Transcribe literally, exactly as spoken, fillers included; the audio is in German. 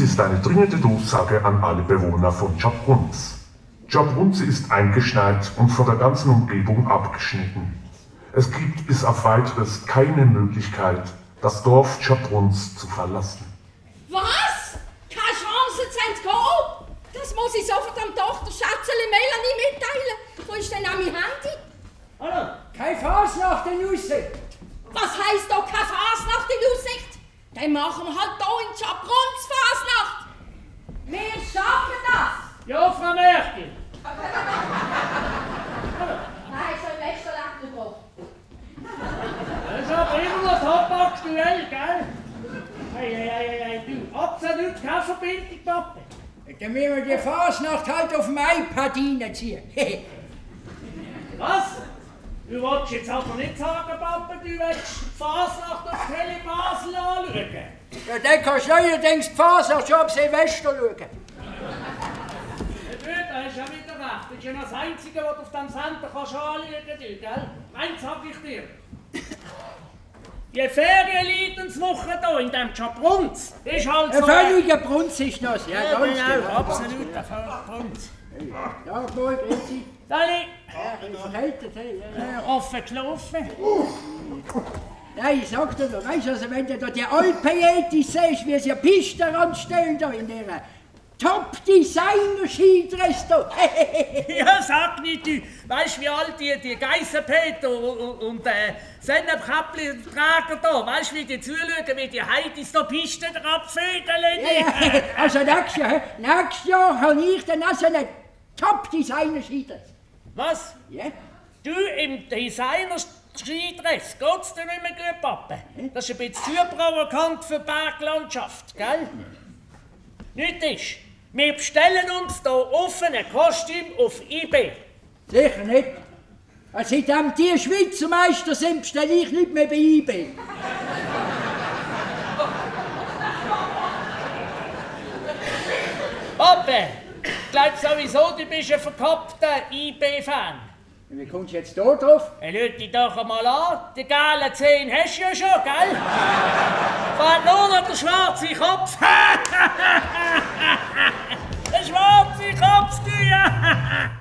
ist eine dringende Durchsage an alle Bewohner von Chabruns. Chabruns ist eingeschneit und von der ganzen Umgebung abgeschnitten. Es gibt bis auf weiteres keine Möglichkeit, das Dorf Chabruns zu verlassen. Was? Keine Chance zu entkommen? Das muss ich sofort am Tochter Schätzeli Melanie mitteilen. Wo ist denn auch mein Handy? Hallo, keine Fasnacht in Aussicht. Was heisst da keine Fasnacht in Aussicht? Dann machen wir halt hier in Chabruns Fasnacht. Wir schaffen das. Ja, Frau Merkel. Nein, so im Westerländler gebracht. Das ist aber immer noch top aktuell, gell? Hey, hey, hey, hey, du, absolut keine Verbindung, Papa. Dann müssen wir die Fasnacht halt auf dem iPad reinziehen. Was? Du wolltest jetzt aber nicht sagen, Papa, du willst die Fasnacht auf Tele Basel anschauen. Ja, dann kannst du neuerdings die Fasnacht schon am Silvester schauen. Da hast du ja wieder recht. Das ist ja das Einzige, was du auf dem Sender kannst anschauen kannst, gell? Eins sag ich dir. Die Ferienleidenswoche hier in diesem Chabruns ist halt so... Ein völliger Brunz ist das, ja, ja ganz genau. genau. Absolut, ein völliger Brunz. Ja, gut, grüezi. Sali. Ja, verkältet, hey. Ja. Äh, offen geschlafen. Nein, ich sag dir noch, weißt du, also wenn du da die Alpejetis siehst, wie sie Pisten anstellen da in dieser Top-Designer-Skidress da. Ja, sag nicht, du. Weißt du, wie all die, die Geissenpeter und, und äh, Sennepkappli-Trager da, weißt du, wie die zuschauen, wie die Heidis da Pisten abfädeln? Ja, ja. Also nächstes Jahr, nächstes Jahr habe ich dann auch so einen Top-Designer-Skidress. Was? Ja. Du im Designer-Skidress, geht's dir nicht mehr gut, Papa? Das ist ein bisschen zu provokant für die Berglandschaft, gell? Nicht ist. Wir bestellen uns hier offene Kostüm auf eBay. Sicher nicht. Also seitdem die Schweizer Meister sind, bestelle ich nicht mehr bei eBay. Papa, ich glaube sowieso, du bist ein verkappter eBay-Fan. Wie kommst du jetzt hier drauf? Er schaut dich doch einmal an. Die gelben Zehen hast du ja schon, gell? Fährt nur noch der schwarze Kopf. Der schwarze Kopf, du ja!